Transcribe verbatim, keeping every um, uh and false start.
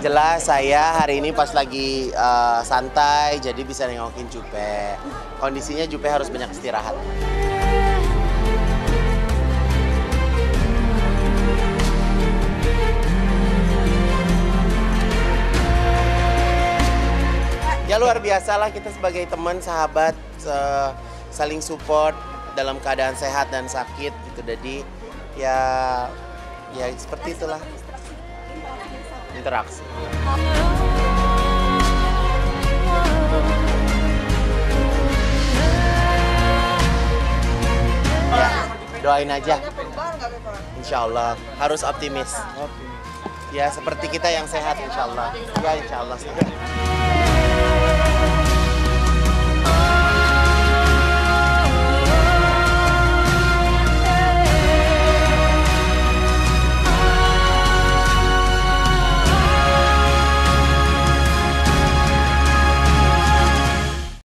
jelas saya hari ini pas lagi uh, santai, jadi bisa nengokin Jupe. Kondisinya Jupe harus banyak istirahat. Ya luar biasa lah, kita sebagai teman, sahabat, uh, saling support dalam keadaan sehat dan sakit gitu. Jadi ya ya seperti itulah. Interaksi. Ya, doain aja. Insya Allah harus optimis. Ya seperti kita yang sehat insya Allah. Ya insya Allah sih.